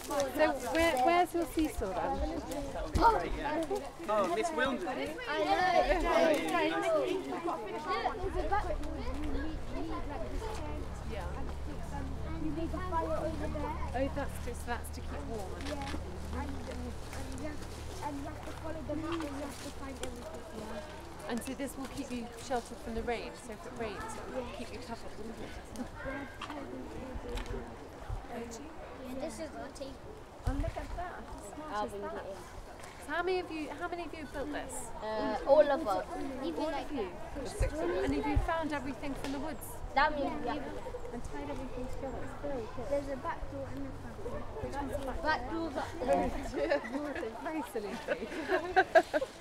So where's your seesaw then? Oh, Miss Wilder. I know. You need a fire over there. Oh, that's to keep warm. Yeah. And you have to follow the map and you have to find everything. Yeah. And so this will keep you sheltered from the rain. So if it rains, it will keep you covered, wouldn't it? This is our table. Oh, look at that! How smart is that? So how many of you built this? All of us. All of you. And have you found everything from the woods? That means we have And tied everything together. It's very good. There's a back door and a front door. back doors up there. Very silly.